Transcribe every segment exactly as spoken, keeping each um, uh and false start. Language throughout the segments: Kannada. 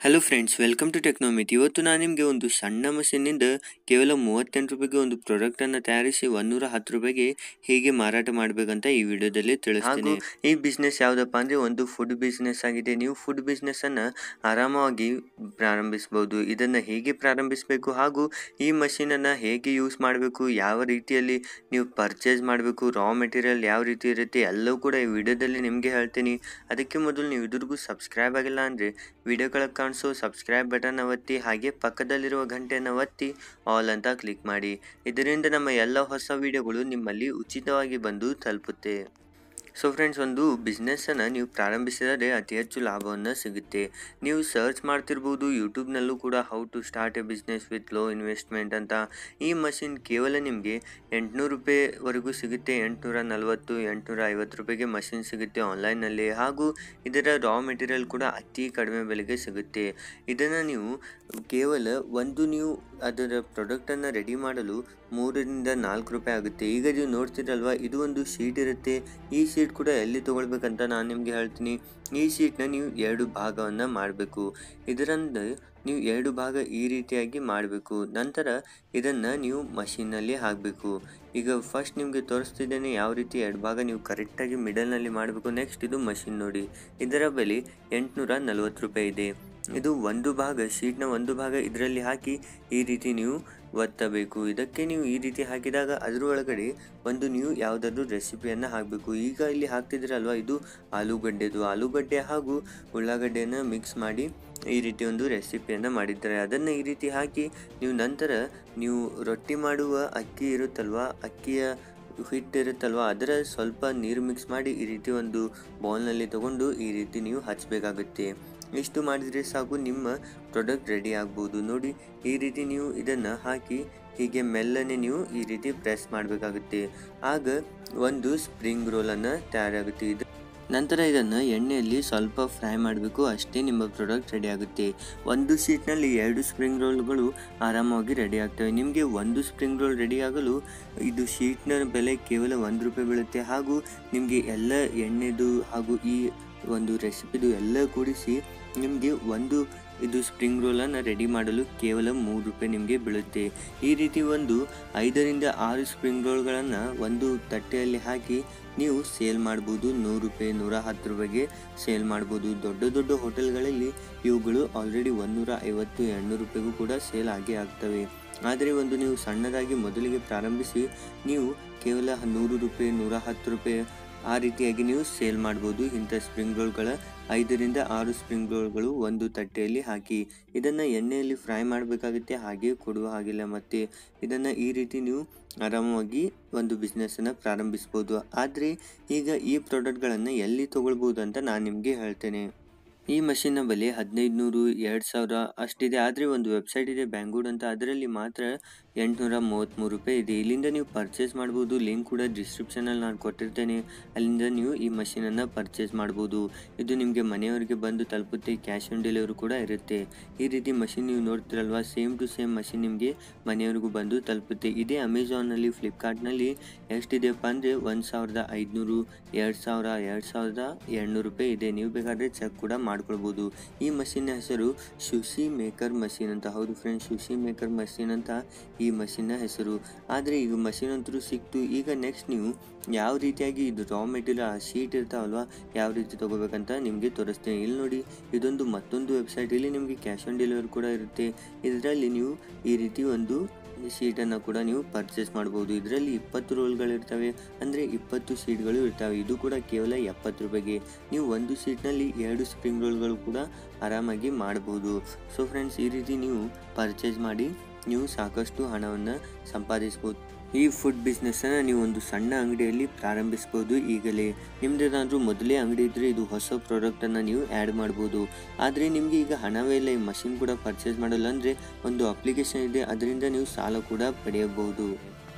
ಹಲೋ ಫ್ರೆಂಡ್ಸ್, ವೆಲ್ಕಮ್ ಟು ಟೆಕ್ನೋಮಿತ್. ಇವತ್ತು ನಾನು ನಿಮಗೆ ಒಂದು ಸಣ್ಣ ಮಷೀನಿಂದ ಕೇವಲ ಮೂವತ್ತೆಂಟು ರೂಪಾಯಿಗೆ ಒಂದು ಪ್ರಾಡಕ್ಟನ್ನು ತಯಾರಿಸಿ ಒಂದೂರ ಹತ್ತು ರೂಪಾಯಿಗೆ ಹೇಗೆ ಮಾರಾಟ ಮಾಡಬೇಕಂತ ಈ ವಿಡಿಯೋದಲ್ಲಿ ತಿಳಿಸ್ತೀನಿ. ಈ ಬಿಸ್ನೆಸ್ ಯಾವುದಪ್ಪ ಅಂದರೆ ಒಂದು ಫುಡ್ ಬಿಸ್ನೆಸ್ ಆಗಿದೆ. ನೀವು ಫುಡ್ ಬಿಸ್ನೆಸ್ಸನ್ನು ಆರಾಮವಾಗಿ ಪ್ರಾರಂಭಿಸಬಹುದು. ಇದನ್ನು ಹೇಗೆ ಪ್ರಾರಂಭಿಸಬೇಕು ಹಾಗೂ ಈ ಮಷೀನನ್ನು ಹೇಗೆ ಯೂಸ್ ಮಾಡಬೇಕು, ಯಾವ ರೀತಿಯಲ್ಲಿ ನೀವು ಪರ್ಚೇಸ್ ಮಾಡಬೇಕು, ರಾ ಮೆಟೀರಿಯಲ್ ಯಾವ ರೀತಿ ಇರುತ್ತೆ ಎಲ್ಲವೂ ಕೂಡ ಈ ವಿಡಿಯೋದಲ್ಲಿ ನಿಮಗೆ ಹೇಳ್ತೀನಿ. ಅದಕ್ಕೆ ಮೊದಲು ನೀವು ಇದುವರೆಗೂ ಸಬ್ಸ್ಕ್ರೈಬ್ ಆಗಿಲ್ಲ ಅಂದರೆ ವಿಡಿಯೋ ಕೆಳಗೆ ಕಾಣಿಸೋ ಸಬ್ಸ್ಕ್ರೈಬ್ ಬಟನ್ ಒತ್ತಿ, ಹಾಗೆ ಪಕ್ಕದಲ್ಲಿರುವ ಗಂಟೆಯನ್ನು ಒತ್ತಿ ಆಲ್ ಅಂತ ಕ್ಲಿಕ್ ಮಾಡಿ. ಇದರಿಂದ ನಮ್ಮ ಎಲ್ಲ ಹೊಸ ವಿಡಿಯೋಗಳು ನಿಮ್ಮಲ್ಲಿ ಉಚಿತವಾಗಿ ಬಂದು ತಲುಪುತ್ತೆ. ಸೊ ಫ್ರೆಂಡ್ಸ್, ಒಂದು ಬಿಸ್ನೆಸ್ಸನ್ನು ನೀವು ಪ್ರಾರಂಭಿಸಿದರೆ ಅತಿ ಹೆಚ್ಚು ಲಾಭವನ್ನು ಸಿಗುತ್ತೆ. ನೀವು ಸರ್ಚ್ ಮಾಡ್ತಿರ್ಬೋದು ಯೂಟ್ಯೂಬ್ನಲ್ಲೂ ಕೂಡ how to start a business with low investment ಅಂತ. ಈ ಮಷಿನ್ ಕೇವಲ ನಿಮಗೆ ಎಂಟುನೂರು ರೂಪಾಯಿವರೆಗೂ ಸಿಗುತ್ತೆ. ಎಂಟುನೂರ ನಲ್ವತ್ತು ಎಂಟುನೂರ ಐವತ್ತು ರೂಪಾಯಿಗೆ ಮಷಿನ್ ಸಿಗುತ್ತೆ ಆನ್ಲೈನಲ್ಲಿ. ಹಾಗೂ ಇದರ ರಾ ಮೆಟೀರಿಯಲ್ ಕೂಡ ಅತಿ ಕಡಿಮೆ ಬೆಲೆಗೆ ಸಿಗುತ್ತೆ. ಇದನ್ನು ನೀವು ಕೇವಲ ಒಂದು ನೀವು ಅದರ ಪ್ರಾಡಕ್ಟನ್ನು ರೆಡಿ ಮಾಡಲು ಮೂರರಿಂದ ನಾಲ್ಕು ರೂಪಾಯಿ ಆಗುತ್ತೆ. ಈಗ ನೀವು ನೋಡ್ತಿರಲ್ವ, ಇದು ಒಂದು ಶೀಟ್ ಇರುತ್ತೆ. ಈ ಶೀಟ್ ಕೂಡ ಎಲ್ಲಿ ತೊಗೊಳ್ಬೇಕಂತ ನಾನು ನಿಮಗೆ ಹೇಳ್ತೀನಿ. ಈ ಶೀಟ್ನ ನೀವು ಎರಡು ಭಾಗವನ್ನು ಮಾಡಬೇಕು. ಇದರಿಂದ ನೀವು ಎರಡು ಭಾಗ ಈ ರೀತಿಯಾಗಿ ಮಾಡಬೇಕು. ನಂತರ ಇದನ್ನು ನೀವು ಮಷೀನಲ್ಲಿ ಹಾಕಬೇಕು. ಈಗ ಫಸ್ಟ್ ನಿಮಗೆ ತೋರಿಸ್ತಿದ್ದೇನೆ ಯಾವ ರೀತಿ ಎರಡು ಭಾಗ ನೀವು ಕರೆಕ್ಟಾಗಿ ಮಿಡಲ್ನಲ್ಲಿ ಮಾಡಬೇಕು. ನೆಕ್ಸ್ಟ್ ಇದು ಮಷಿನ್ ನೋಡಿ, ಇದರ ಬೆಲೆ ಎಂಟುನೂರ ನಲ್ವತ್ತು ರೂಪಾಯಿ ಇದೆ. ಇದು ಒಂದು ಭಾಗ, ಶೀಟ್ನ ಒಂದು ಭಾಗ ಇದರಲ್ಲಿ ಹಾಕಿ ಈ ರೀತಿ ನೀವು ಒತ್ತಬೇಕು. ಇದಕ್ಕೆ ನೀವು ಈ ರೀತಿ ಹಾಕಿದಾಗ ಅದರ ಒಳಗಡೆ ಒಂದು ನೀವು ಯಾವುದಾದ್ರೂ ರೆಸಿಪಿಯನ್ನು ಹಾಕಬೇಕು. ಈಗ ಇಲ್ಲಿ ಹಾಕ್ತಿದ್ದೀರಲ್ವ, ಇದು ಆಲೂಗಡ್ಡೆದು ಆಲೂಗಡ್ಡೆ ಹಾಗೂ ಉಳ್ಳಾಗಡ್ಡೆಯನ್ನು ಮಿಕ್ಸ್ ಮಾಡಿ ಈ ರೀತಿ ಒಂದು ರೆಸಿಪಿಯನ್ನು ಮಾಡಿದ್ದಾರೆ. ಅದನ್ನು ಈ ರೀತಿ ಹಾಕಿ ನೀವು ನಂತರ ನೀವು ರೊಟ್ಟಿ ಮಾಡುವ ಅಕ್ಕಿ ಇರುತ್ತಲ್ವ, ಅಕ್ಕಿಯ ಹಿಟ್ಟು ಇರುತ್ತಲ್ವ, ಅದರ ಸ್ವಲ್ಪ ನೀರು ಮಿಕ್ಸ್ ಮಾಡಿ ಈ ರೀತಿ ಒಂದು ಬೌಲ್ನಲ್ಲಿ ತಗೊಂಡು ಈ ರೀತಿ ನೀವು ಹಚ್ಚಬೇಕಾಗುತ್ತೆ. ಇಷ್ಟು ಮಾಡಿದರೆ ಸಾಕು, ನಿಮ್ಮ ಪ್ರಾಡಕ್ಟ್ ರೆಡಿ ಆಗ್ಬೋದು. ನೋಡಿ, ಈ ರೀತಿ ನೀವು ಇದನ್ನು ಹಾಕಿ ಹೀಗೆ ಮೆಲ್ಲನೆ ನೀವು ಈ ರೀತಿ ಪ್ರೆಸ್ ಮಾಡಬೇಕಾಗುತ್ತೆ. ಆಗ ಒಂದು ಸ್ಪ್ರಿಂಗ್ ರೋಲನ್ನು ತಯಾರಾಗುತ್ತೆ. ಇದು ನಂತರ ಇದನ್ನು ಎಣ್ಣೆಯಲ್ಲಿ ಸ್ವಲ್ಪ ಫ್ರೈ ಮಾಡಬೇಕು, ಅಷ್ಟೇ ನಿಮ್ಮ ಪ್ರಾಡಕ್ಟ್ ರೆಡಿ ಆಗುತ್ತೆ. ಒಂದು ಶೀಟ್ನಲ್ಲಿ ಎರಡು ಸ್ಪ್ರಿಂಗ್ ರೋಲ್ಗಳು ಆರಾಮಾಗಿ ರೆಡಿ ಆಗ್ತವೆ. ನಿಮಗೆ ಒಂದು ಸ್ಪ್ರಿಂಗ್ ರೋಲ್ ರೆಡಿ ಆಗಲು ಇದು ಶೀಟ್ನ ಬೆಲೆ ಕೇವಲ ಒಂದು ರೂಪಾಯಿ ಬೀಳುತ್ತೆ. ಹಾಗೂ ನಿಮಗೆ ಎಲ್ಲ ಎಣ್ಣೆದು ಹಾಗೂ ಈ ಒಂದು ರೆಸಿಪಿದು ಎಲ್ಲ ಕೂಡಿಸಿ ನಿಮಗೆ ಒಂದು ಇದು ಸ್ಪ್ರಿಂಗ್ ರೋಲನ್ನು ರೆಡಿ ಮಾಡಲು ಕೇವಲ ಮೂರು ರೂಪಾಯಿ ನಿಮಗೆ ಬೀಳುತ್ತೆ. ಈ ರೀತಿ ಒಂದು ಐದರಿಂದ ಆರು ಸ್ಪ್ರಿಂಗ್ ರೋಲ್ಗಳನ್ನು ಒಂದು ತಟ್ಟೆಯಲ್ಲಿ ಹಾಕಿ ನೀವು ಸೇಲ್ ಮಾಡ್ಬೋದು. ನೂರು ರೂಪಾಯಿ ನೂರ ಹತ್ತು ರೂಪಾಯಿಗೆ ಸೇಲ್ ಮಾಡ್ಬೋದು. ದೊಡ್ಡ ದೊಡ್ಡ ಹೋಟೆಲ್ಗಳಲ್ಲಿ ಇವುಗಳು ಆಲ್ರೆಡಿ ಒಂದೂರ ಐವತ್ತು ಎರಡುನೂರು ರೂಪಾಯಿಗೂ ಕೂಡ ಸೇಲ್ ಆಗೇ ಆಗ್ತವೆ. ಆದರೆ ಒಂದು ನೀವು ಸಣ್ಣದಾಗಿ ಮೊದಲಿಗೆ ಪ್ರಾರಂಭಿಸಿ ನೀವು ಕೇವಲ ನೂರು ರೂಪಾಯಿ ನೂರ ಹತ್ತು ರೂಪಾಯಿ ಆ ರೀತಿಯಾಗಿ ನೀವು ಸೇಲ್ ಮಾಡ್ಬೋದು. ಇಂಥ ಸ್ಪ್ರಿಂಗ್ ರೋಲ್ಗಳ ಐದರಿಂದ ಆರು ಸ್ಪ್ರಿಂಗ್ ರೋಲ್ಗಳು ಒಂದು ತಟ್ಟೆಯಲ್ಲಿ ಹಾಕಿ ಇದನ್ನು ಎಣ್ಣೆಯಲ್ಲಿ ಫ್ರೈ ಮಾಡಬೇಕಾಗುತ್ತೆ. ಹಾಗೆ ಕೊಡುವ ಹಾಗಿಲ್ಲ. ಮತ್ತು ಇದನ್ನು ಈ ರೀತಿ ನೀವು ಆರಾಮವಾಗಿ ಒಂದು ಬಿಸ್ನೆಸ್ಸನ್ನು ಪ್ರಾರಂಭಿಸ್ಬೋದು. ಆದರೆ ಈಗ ಈ ಪ್ರಾಡಕ್ಟ್ಗಳನ್ನು ಎಲ್ಲಿ ತೊಗೊಳ್ಬೋದು ಅಂತ ನಾನು ನಿಮಗೆ ಹೇಳ್ತೇನೆ. ಈ ಮಷಿನ್ನ ಬೆಲೆ ಹದಿನೈದು ನೂರು ಎರಡು ಸಾವಿರ ಅಷ್ಟಿದೆ. ಆದರೆ ಒಂದು ವೆಬ್ಸೈಟ್ ಇದೆ ಬ್ಯಾಂಗೂಡ್ ಅಂತ, ಅದರಲ್ಲಿ ಮಾತ್ರ ಎಂಟುನೂರ ಮೂವತ್ತ್ಮೂರು ರೂಪಾಯಿ ಇದೆ. ಇಲ್ಲಿಂದ ನೀವು ಪರ್ಚೇಸ್ ಮಾಡ್ಬೋದು. ಲಿಂಕ್ ಕೂಡ ಡಿಸ್ಕ್ರಿಪ್ಷನಲ್ಲಿ ನಾನು ಕೊಟ್ಟಿರ್ತೇನೆ. ಅಲ್ಲಿಂದ ನೀವು ಈ ಮಷೀನನ್ನು ಪರ್ಚೇಸ್ ಮಾಡ್ಬೋದು. ಇದು ನಿಮಗೆ ಮನೆಯವರಿಗೆ ಬಂದು ತಲುಪುತ್ತೆ. ಕ್ಯಾಶ್ ಆನ್ ಡೆಲಿವರಿ ಕೂಡ ಇರುತ್ತೆ. ಈ ರೀತಿ ಮಷಿನ್ ನೀವು ನೋಡ್ತಿರಲ್ವ, ಸೇಮ್ ಟು ಸೇಮ್ ಮಷಿನ್ ನಿಮಗೆ ಮನೆಯವರಿಗೂ ಬಂದು ತಲುಪುತ್ತೆ. ಇದೇ ಅಮೆಝಾನಲ್ಲಿ ಫ್ಲಿಪ್ಕಾರ್ಟ್ನಲ್ಲಿ ಎಷ್ಟಿದೆಯಪ್ಪ ಅಂದರೆ ಒಂದು ಸಾವಿರದ ಐದುನೂರು ಎರಡು ಸಾವಿರ ಎರಡು ಸಾವಿರದ ಎರಡುನೂರು ರೂಪಾಯಿ ಇದೆ. ನೀವು ಬೇಕಾದರೆ ಚೆಕ್ ಕೂಡ ಮಾಡ್ಕೊಳ್ಬೋದು. ಈ ಮಷೀನ್ ಹೆಸರು ಸುಶಿ ಮೇಕರ್ ಮಷೀನ್ ಅಂತ. ಹೌದು ಫ್ರೆಂಡ್ಸ್, ಸುಶಿ ಮೇಕರ್ ಮಷೀನ್ ಅಂತ ಈ ಮಷೀನ್ನ ಹೆಸರು. ಆದರೆ ಈಗ ಮಷೀನ್ ಅಂತೂ ಸಿಕ್ತು. ಈಗ ನೆಕ್ಸ್ಟ್ ನೀವು ಯಾವ ರೀತಿಯಾಗಿ ಇದು ರಾ ಮೆಟೀರಿಯಲ್ ಶೀಟ್ ಇರ್ತಾವಲ್ವ, ಯಾವ ರೀತಿ ತೊಗೋಬೇಕಂತ ನಿಮಗೆ ತೋರಿಸ್ತೀನಿ. ಇಲ್ಲಿ ನೋಡಿ, ಇದೊಂದು ಮತ್ತೊಂದು ವೆಬ್ಸೈಟ್. ಇಲ್ಲಿ ನಿಮಗೆ ಕ್ಯಾಶ್ ಆನ್ ಡೆಲಿವರಿ ಕೂಡ ಇರುತ್ತೆ. ಇದರಲ್ಲಿ ನೀವು ಈ ರೀತಿ ಒಂದು ಶೀಟನ್ನು ಕೂಡ ನೀವು ಪರ್ಚೇಸ್ ಮಾಡ್ಬೋದು. ಇದರಲ್ಲಿ ಇಪ್ಪತ್ತು ರೋಲ್ಗಳಿರ್ತವೆ, ಅಂದರೆ ಇಪ್ಪತ್ತು ಶೀಟ್ಗಳು ಇರ್ತವೆ. ಇದು ಕೂಡ ಕೇವಲ ಎಪ್ಪತ್ತು ರೂಪಾಯಿಗೆ ನೀವು ಒಂದು ಶೀಟ್ನಲ್ಲಿ ಎರಡು ಸ್ಪ್ರಿಂಗ್ ರೋಲ್ಗಳು ಕೂಡ ಆರಾಮಾಗಿ ಮಾಡ್ಬೋದು. ಸೊ ಫ್ರೆಂಡ್ಸ್, ಈ ರೀತಿ ನೀವು ಪರ್ಚೇಸ್ ಮಾಡಿ ನೀವು ಸಾಕಷ್ಟು ಹಣವನ್ನು ಸಂಪಾದಿಸ್ಬೋದು. ಈ ಫುಡ್ ಬಿಸ್ನೆಸ್ಸನ್ನು ನೀವು ಒಂದು ಸಣ್ಣ ಅಂಗಡಿಯಲ್ಲಿ ಪ್ರಾರಂಭಿಸ್ಬೋದು. ಈಗಲೇ ನಿಮ್ಮದೇನಾದರೂ ಮೊದಲೇ ಅಂಗಡಿ ಇದ್ದರೆ ಇದು ಹೊಸ ಪ್ರಾಡಕ್ಟನ್ನು ನೀವು ಆ್ಯಡ್ ಮಾಡ್ಬೋದು. ಆದರೆ ನಿಮಗೆ ಈಗ ಹಣವೇ ಇಲ್ಲ, ಈ ಮಷಿನ್ ಕೂಡ ಪರ್ಚೇಸ್ ಮಾಡಲ್ಲ ಅಂದರೆ ಒಂದು ಅಪ್ಲಿಕೇಶನ್ ಇದೆ, ಅದರಿಂದ ನೀವು ಸಾಲ ಕೂಡ ಪಡೆಯಬಹುದು.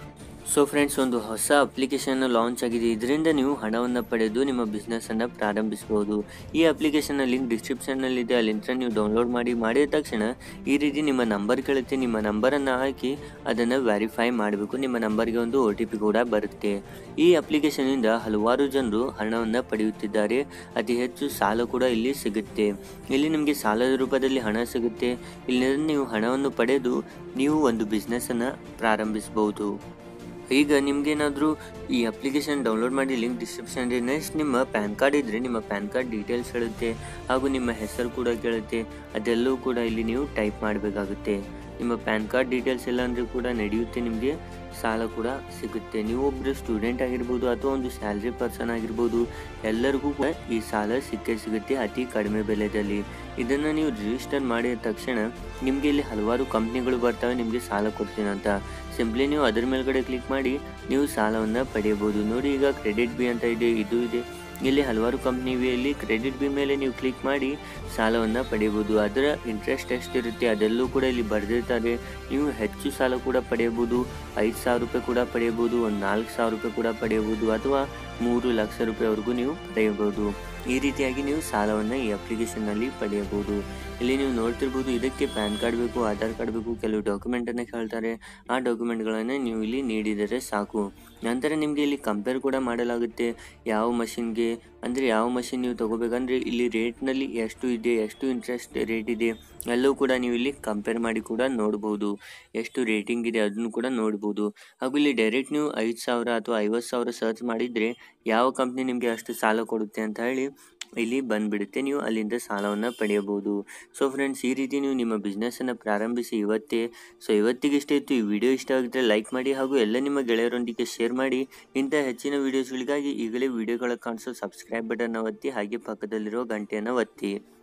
ಸೊ ಫ್ರೆಂಡ್ಸ್, ಒಂದು ಹೊಸ ಅಪ್ಲಿಕೇಶನ್ ಲಾಂಚ್ ಆಗಿದೆ. ಇದರಿಂದ ನೀವು ಹಣವನ್ನು ಪಡೆದು ನಿಮ್ಮ ಬಿಸ್ನೆಸ್ಸನ್ನು ಪ್ರಾರಂಭಿಸಬಹುದು. ಈ ಅಪ್ಲಿಕೇಶನ್ನ ಲಿಂಕ್ ಡಿಸ್ಕ್ರಿಪ್ಷನ್ನಲ್ಲಿದೆ. ಆ ಲಿಂಕ್ನ ನೀವು ಡೌನ್ಲೋಡ್ ಮಾಡಿ ಮಾಡಿದ ತಕ್ಷಣ ಈ ರೀತಿ ನಿಮ್ಮ ನಂಬರ್ ಕೇಳುತ್ತೆ. ನಿಮ್ಮ ನಂಬರನ್ನು ಹಾಕಿ ಅದನ್ನು ವೆರಿಫೈ ಮಾಡಬೇಕು. ನಿಮ್ಮ ನಂಬರ್ಗೆ ಒಂದು ಒ ಟಿ ಪಿ ಕೂಡ ಬರುತ್ತೆ. ಈ ಅಪ್ಲಿಕೇಶನ್ನಿಂದ ಹಲವಾರು ಜನರು ಹಣವನ್ನು ಪಡೆಯುತ್ತಿದ್ದಾರೆ. ಅತಿ ಹೆಚ್ಚು ಸಾಲ ಕೂಡ ಇಲ್ಲಿ ಸಿಗುತ್ತೆ. ಇಲ್ಲಿ ನಿಮಗೆ ಸಾಲದ ರೂಪದಲ್ಲಿ ಹಣ ಸಿಗುತ್ತೆ. ಇಲ್ಲಿಂದ ನೀವು ಹಣವನ್ನು ಪಡೆದು ನೀವು ಒಂದು ಬಿಸ್ನೆಸ್ಸನ್ನು ಪ್ರಾರಂಭಿಸಬಹುದು. ಈಗ ನಿಮ್ಗೇನಾದರೂ ಈ ಅಪ್ಲಿಕೇಶನ್ ಡೌನ್ಲೋಡ್ ಮಾಡಿ ಲಿಂಕ್ ಡಿಸ್ಕ್ರಿಪ್ಷನ್ ಇದೆ. ನೆಕ್ಸ್ಟ್ ನಿಮ್ಮ ಪ್ಯಾನ್ ಕಾರ್ಡ್ ಇದ್ದರೆ ನಿಮ್ಮ ಪ್ಯಾನ್ ಕಾರ್ಡ್ ಡೀಟೇಲ್ಸ್ ಹೇಳುತ್ತೆ, ಹಾಗೂ ನಿಮ್ಮ ಹೆಸರು ಕೂಡ ಕೇಳುತ್ತೆ. ಅದೆಲ್ಲವೂ ಕೂಡ ಇಲ್ಲಿ ನೀವು ಟೈಪ್ ಮಾಡಬೇಕಾಗುತ್ತೆ. ನಿಮ್ಮ ಪ್ಯಾನ್ ಕಾರ್ಡ್ ಡೀಟೇಲ್ಸ್ ಎಲ್ಲ ಅಂದರೆ ಕೂಡ ನಡೆಯುತ್ತೆ, ನಿಮಗೆ ಸಾಲ ಕೂಡ ಸಿಗುತ್ತೆ. ನೀವು ಒಬ್ಬರು ಸ್ಟೂಡೆಂಟ್ ಆಗಿರ್ಬೋದು ಅಥವಾ ಒಂದು ಸ್ಯಾಲ್ರಿ ಪರ್ಸನ್ ಆಗಿರ್ಬೋದು, ಎಲ್ಲರಿಗೂ ಕೂಡ ಈ ಸಾಲ ಸಿಕ್ಕೇ ಸಿಗುತ್ತೆ ಅತಿ ಕಡಿಮೆ ಬೆಲೆಯಲ್ಲಿ. ಇದನ್ನು ನೀವು ರಿಜಿಸ್ಟರ್ ಮಾಡಿದ ತಕ್ಷಣ ನಿಮಗೆ ಇಲ್ಲಿ ಹಲವಾರು ಕಂಪ್ನಿಗಳು ಬರ್ತವೆ ನಿಮಗೆ ಸಾಲ ಕೊಡ್ತೀನಿ ಅಂತ. ಸಿಂಪ್ಲಿ ನೀವು ಅದರ ಮೇಲ್ಗಡೆ ಕ್ಲಿಕ್ ಮಾಡಿ ನೀವು ಸಾಲವನ್ನು ಪಡೆಯಬಹುದು. ನೋಡಿ, ಈಗ ಕ್ರೆಡಿಟ್ ಬಿ ಅಂತ ಇದೆ, ಇದು ಇದೆ. ಇಲ್ಲಿ ಹಲವಾರು ಕಂಪ್ನಿ ಇವೆ. ಇಲ್ಲಿ ಕ್ರೆಡಿಟ್ ಬಿ ಮೇಲೆ ನೀವು ಕ್ಲಿಕ್ ಮಾಡಿ ಸಾಲವನ್ನು ಪಡೆಯಬಹುದು. ಅದರ ಇಂಟ್ರೆಸ್ಟ್ ಎಷ್ಟಿರುತ್ತೆ ಅದೆಲ್ಲೂ ಕೂಡ ಇಲ್ಲಿ ಬರೆದಿರ್ತಾರೆ. ನೀವು ಹೆಚ್ಚು ಸಾಲ ಕೂಡ ಪಡೆಯಬಹುದು. ಐದು ಸಾವಿರ ರೂಪಾಯಿ ಕೂಡ ಪಡೆಯಬಹುದು, ಒಂದು ನಾಲ್ಕು ಸಾವಿರ ರೂಪಾಯಿ ಕೂಡ ಪಡೆಯಬಹುದು, ಅಥವಾ ಮೂರು ಲಕ್ಷ ರೂಪಾಯಿವರೆಗೂ ನೀವು ಪಡೆಯಬಹುದು. ಈ ರೀತಿಯಾಗಿ ನೀವು ಸಾಲವನ್ನು ಈ ಅಪ್ಲಿಕೇಶನ್ನಲ್ಲಿ ಪಡೆಯಬಹುದು. ಇಲ್ಲಿ ನೀವು ನೋಡ್ತಿರ್ಬೋದು, ಇದಕ್ಕೆ ಪ್ಯಾನ್ ಕಾರ್ಡ್ ಬೇಕು, ಆಧಾರ್ ಕಾರ್ಡ್ ಬೇಕು, ಕೆಲವು ಡಾಕ್ಯುಮೆಂಟನ್ನು ಕೇಳ್ತಾರೆ. ಆ ಡಾಕ್ಯುಮೆಂಟ್ಗಳನ್ನು ನೀವು ಇಲ್ಲಿ ನೀಡಿದರೆ ಸಾಕು. ನಂತರ ನಿಮಗೆ ಇಲ್ಲಿ ಕಂಪೇರ್ ಕೂಡ ಮಾಡಲಾಗುತ್ತೆ. ಯಾವ ಮಷಿನ್ಗೆ ಅಂದರೆ ಯಾವ ಮಷಿನ್ ನೀವು ತೊಗೋಬೇಕಂದ್ರೆ ಇಲ್ಲಿ ರೇಟ್ನಲ್ಲಿ ಎಷ್ಟು ಇದೆ, ಎಷ್ಟು ಇಂಟ್ರೆಸ್ಟ್ ರೇಟ್ ಇದೆ ಎಲ್ಲವೂ ಕೂಡ ನೀವು ಇಲ್ಲಿ ಕಂಪೇರ್ ಮಾಡಿ ಕೂಡ ನೋಡ್ಬೋದು. ಎಷ್ಟು ರೇಟಿಂಗ್ ಇದೆ ಅದನ್ನು ಕೂಡ ನೋಡ್ಬೋದು. ಹಾಗೂ ಇಲ್ಲಿ ಡೈರೆಕ್ಟ್ ನೀವು ಐದು ಸಾವಿರ ಅಥವಾ ಐವತ್ತು ಸಾವಿರ ಸರ್ಚ್ ಮಾಡಿದರೆ ಯಾವ ಕಂಪ್ನಿ ನಿಮಗೆ ಅಷ್ಟು ಸಾಲ ಕೊಡುತ್ತೆ ಅಂತ ಹೇಳಿ ಇಲ್ಲಿ ಬಂದುಬಿಡುತ್ತೆ. ನೀವು ಅಲ್ಲಿಂದ ಸಾಲವನ್ನು ಪಡೆಯಬಹುದು. ಸೊ ಫ್ರೆಂಡ್ಸ್, ಈ ರೀತಿ ನೀವು ನಿಮ್ಮ ಬಿಸ್ನೆಸ್ಸನ್ನು ಪ್ರಾರಂಭಿಸಿ ಇವತ್ತೇ. ಸೊ ಇವತ್ತಿಗೆ ಇಷ್ಟ ಇತ್ತು. ಈ ವಿಡಿಯೋ ಇಷ್ಟ ಆಗಿದ್ದರೆ ಲೈಕ್ ಮಾಡಿ, ಹಾಗೂ ಎಲ್ಲ ನಿಮ್ಮ ಗೆಳೆಯರೊಂದಿಗೆ ಶೇರ್ ಮಾಡಿ. ಇಂಥ ಹೆಚ್ಚಿನ ವೀಡಿಯೋಸ್ಗಳಿಗಾಗಿ ಈಗಲೇ ವಿಡಿಯೋಗಳ ಕಾಣಿಸೋ ಸಬ್ಸ್ಕ್ರೈಬ್ ಬಟನ್ನ ಒತ್ತಿ, ಹಾಗೆ ಪಕ್ಕದಲ್ಲಿರೋ ಗಂಟೆಯನ್ನು ಒತ್ತಿ.